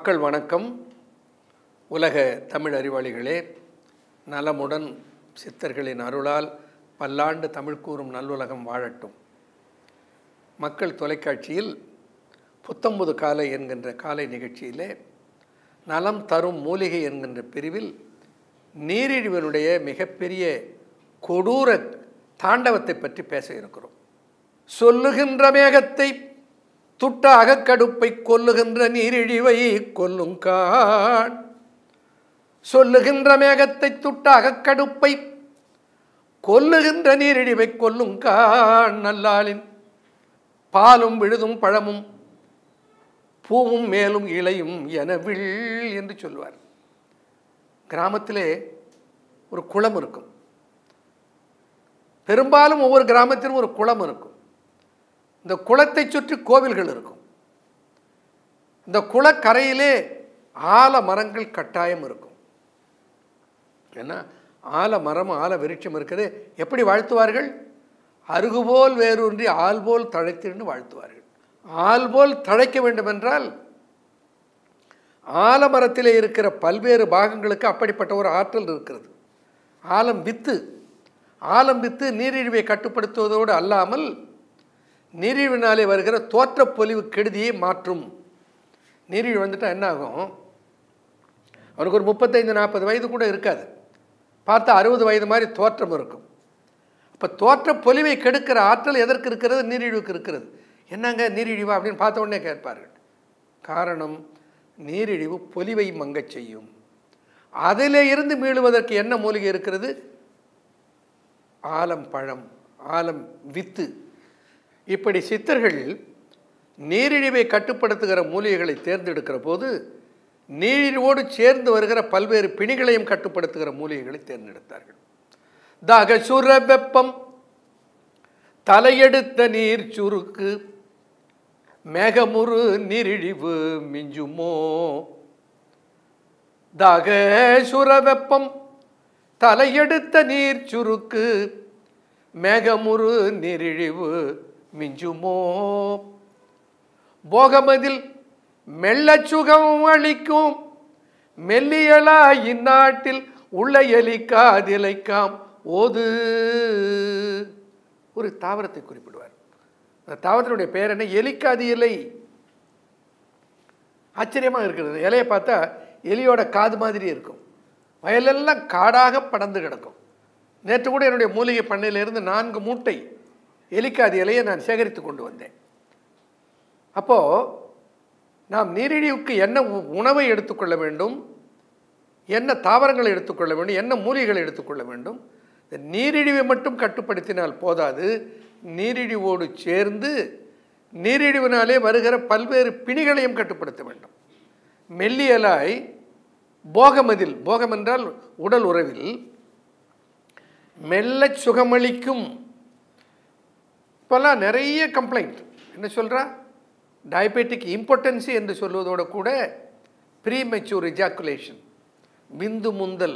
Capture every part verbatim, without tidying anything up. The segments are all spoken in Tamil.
மக்கள் வணக்கம். உலக தமிழ் அறிவாளிகளே, நலமுடன் சித்தர்களின் அருளால் பல்லாண்டு தமிழ் கூறும் நல்லுலகம் வாழட்டும். மக்கள் தொலைக்காட்சியில் புத்தம்புது காலை என்கின்ற காலை நிகழ்ச்சியிலே நலம் தரும் மூலிகை என்கின்ற பிரிவில் நீரிழிவனுடைய மிகப்பெரிய கொடூர தாண்டவத்தை பற்றி பேச இருக்கிறோம். சொல்லுகின்ற மேகத்தை துட்டாக கடுப்பை கொல்லுகின்ற நீரிழிவை கொல்லுங்கான். சொல்லுகின்ற மேகத்தை துட்டாக கடுப்பை கொல்லுகின்ற நீரிழிவை கொல்லுங்கான். நல்லாளின் பாலும் விழுதும் பழமும் பூவும் மேலும் இலையும் எனவில் என்று சொல்வார். கிராமத்திலே ஒரு குளம் இருக்கும். பெரும்பாலும் ஒவ்வொரு கிராமத்திலும் ஒரு குளம் இருக்கும். இந்த குளத்தை சுற்றி கோவில்கள் இருக்கும். இந்த குளக்கரையிலே ஆல மரங்கள் கட்டாயம் இருக்கும். ஏன்னா ஆல மரம் ஆல விருட்சம் இருக்கிறது. எப்படி வாழ்த்துவார்கள்? அருகுபோல் வேரூன்றி ஆள்போல் தழைத்திருந்து வாழ்த்துவார்கள். ஆள்போல் தழைக்க வேண்டும் என்றால் ஆலமரத்திலே இருக்கிற பல்வேறு பாகங்களுக்கு அப்படிப்பட்ட ஒரு ஆற்றல் இருக்கிறது. ஆலம் வித்து ஆலம் வித்து நீரிழிவை கட்டுப்படுத்துவதோடு அல்லாமல் நீரிழிவினாலே வருகிற தோற்ற பொலிவு கெடுதியை மாற்றும். நீரிழிவு வந்துட்டால் என்ன ஆகும்? அவனுக்கு ஒரு முப்பத்தைந்து நாற்பது வயது கூட இருக்காது. பார்த்தா அறுபது வயது மாதிரி தோற்றம் இருக்கும். அப்போ தோற்ற பொலிவை கெடுக்கிற ஆற்றல் எதற்கு இருக்கிறது? நீரிழிவுக்கு இருக்கிறது. என்னங்க நீரிழிவா அப்படின்னு பார்த்த உடனே கேட்பார்கள். காரணம், நீரிழிவு பொலிவை மங்கச் செய்யும். அதிலே இருந்து மீளுவதற்கு என்ன மூலிகை இருக்கிறது? ஆலம் பழம், ஆலம் வித்து. இப்படி சித்தர்கள் நீரிழிவை கட்டுப்படுத்துகிற மூலிகைகளை தேர்ந்தெடுக்கிற போது நீரிழிவோடு சேர்ந்து வருகிற பல்வேறு பிணிகளையும் கட்டுப்படுத்துகிற மூலிகைகளை தேர்ந்தெடுத்தார்கள். தகசுர வெப்பம், தலையெடுத்த நீர் சுருக்கு, மேகமுறு நீரிழிவு மிஞ்சுமோ. தகசுர வெப்பம், தலையெடுத்த நீர் சுருக்கு, மேகமுறு நீரிழிவு மிஞ்சுமோ. போகமதில் மெல்ல சுகம் அளிக்கும் மெல்லியலா இந்நாட்டில் உள்ள எலிக்காதிலைக்காம் ஓது. ஒரு தாவரத்தை குறிப்பிடுவார். அந்த தாவரத்தினுடைய பெயர் என்ன? எலிக்காதி இலை. ஆச்சரியமாக இருக்கிறது. இலையை பார்த்தா எலியோட காது மாதிரி இருக்கும். வயலெல்லாம் காடாக படர்ந்து கிடக்கும். நேற்று கூட என்னுடைய மூலிகை பண்ணையிலிருந்து நான்கு மூட்டை எலிக்காதி இலையை நான் சேகரித்து கொண்டு வந்தேன். அப்போது நாம் நீரிழிவுக்கு என்ன உணவை எடுத்துக்கொள்ள வேண்டும், என்ன தாவரங்களை எடுத்துக்கொள்ள வேண்டும், என்ன மூலிகைகளை எடுத்துக்கொள்ள வேண்டும். நீரிழிவை மட்டும் கட்டுப்படுத்தினால் போதாது, நீரிழிவோடு சேர்ந்து நீரிழிவினாலே வருகிற பல்வேறு பிணிகளையும் கட்டுப்படுத்த வேண்டும். மெல்லியலாய் போகமதில், போகம் என்றால் உடல் உறவில், மெல்ல சுகமளிக்கும். இப்போல்லாம் நிறைய கம்ப்ளைண்ட் என்ன சொல்கிறா? டயபெட்டிக் இம்பார்ட்டன்சி என்று சொல்வதோடு கூட ப்ரீமெச்சூர் எஜாக்குலேஷன், விந்து முந்தல்,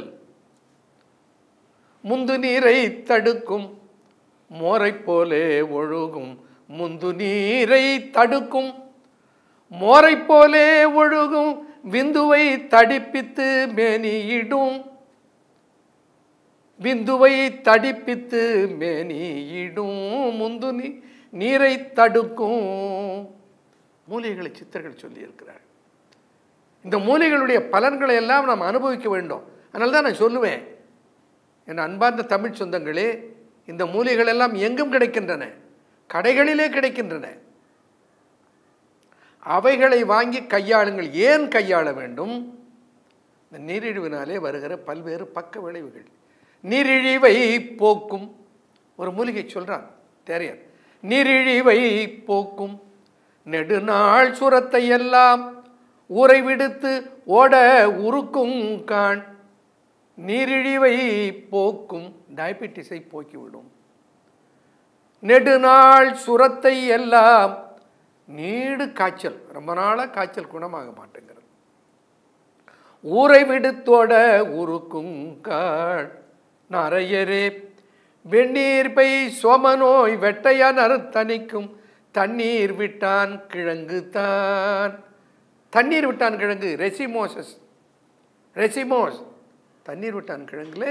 முந்து நீரை தடுக்கும் மோரை போலே ஒழுகும், முந்து நீரை தடுக்கும் மோரை போலே ஒழுகும், விந்துவை தடிப்பித்து மேனியிடும், விந்துவை தடிப்பித்து மேனியிடும், முந்து நீ நீரை தடுக்கும். மூலிகைகளை சித்தர்கள் சொல்லியிருக்கிறார். இந்த மூலிகைகளுடைய பலன்களை எல்லாம் நாம் அனுபவிக்க வேண்டும். அதனால தான் நான் சொல்லுவேன், என் அன்பார்ந்த தமிழ் சொந்தங்களே, இந்த மூலிகைகள் எல்லாம் எங்கும் கிடைக்கின்றன, கடைகளிலே கிடைக்கின்றன. அவைகளை வாங்கி கையாளுங்கள். ஏன் கையாள வேண்டும்? இந்த நீரிழிவினாலே வருகிற பல்வேறு பக்க விளைவுகள். நீரிழிவை போக்கும் ஒரு மூலிகை சொல்றான் தேரையர். நீரிழிவை போக்கும் நெடுநாள் சுரத்தை எல்லாம் ஊரை விடுத்து ஓட உருக்கும் கான். நீரிழிவை போக்கும், டயபெட்டிஸை போக்கிவிடும். நெடுநாள் சுரத்தை எல்லாம், நீடு காய்ச்சல், ரொம்ப நாளாக காய்ச்சல் குணமாக மாட்டேங்கிறது. ஊரை விடுத்தோட உருக்கும் கான். நரையரே வெந்நீர் பை சோமநோய் வெட்டையனர் தணிக்கும் தண்ணீர் விட்டான் கிழங்கு தான். தண்ணீர் விட்டான் கிழங்கு ரெசிமோசஸ் ரெசிமோஸ் தண்ணீர் விட்டான் கிழங்குலே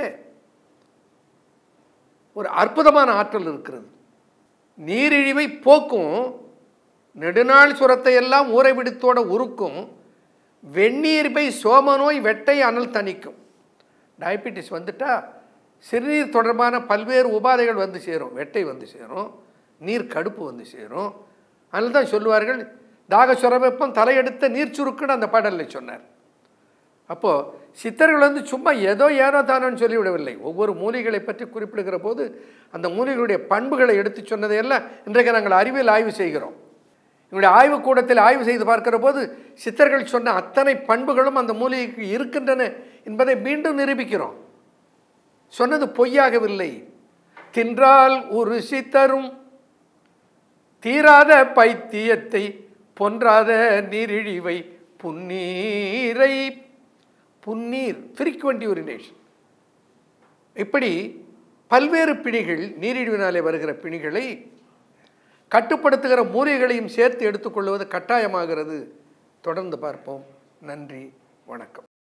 ஒரு அற்புதமான ஆற்றல் இருக்கிறது. நீரிழிவை போக்கும், நெடுநாள் சுரத்தை எல்லாம் ஊரை விடுத்தோட உருக்கும், வெந்நீர்பை சோமநோய் வெட்டை அனல் தணிக்கும். டயபிட்டிஸ் வந்துட்டா சிறுநீர் தொடர்பான பல்வேறு உபாதைகள் வந்து சேரும். வெட்டை வந்து சேரும், நீர் கடுப்பு வந்து சேரும். அதனால தான் சொல்லுவார்கள், தாக சுரவெப்பம் தலையெடுத்த நீர் சுருக்குன்னு அந்த பாடலில் சொன்னார். அப்போது சித்தர்கள் வந்து சும்மா ஏதோ ஏனோ தானோன்னு சொல்லிவிடவில்லை. ஒவ்வொரு மூலிகளை பற்றி குறிப்பிடுகிற போது அந்த மூலிகளுடைய பண்புகளை எடுத்து சொன்னதையெல்லாம் இன்றைக்கு நாங்கள் அறிவியல் ஆய்வு செய்கிறோம். எங்களுடைய ஆய்வுக்கூடத்தில் ஆய்வு செய்து பார்க்கிற போது சித்தர்கள் சொன்ன அத்தனை பண்புகளும் அந்த மூலிகைக்கு இருக்கின்றன என்பதை மீண்டும் நிரூபிக்கிறோம். சொன்னது பொய்யாகவில்லை. தின்றால் ஒரு சித்தரும் தீராத பைத்தியத்தை பொன்றாத நீரிழிவை புன்னீரை, புன்னீர் ஃப்ரீக்வெண்ட் யூரினேஷன், இப்படி பல்வேறு பிணிகள், நீரிழிவினாலே வருகிற பிணிகளை கட்டுப்படுத்துகிற மூலிகைகளையும் சேர்த்து எடுத்துக்கொள்வது கட்டாயமாகிறது. தொடர்ந்து பார்ப்போம். நன்றி, வணக்கம்.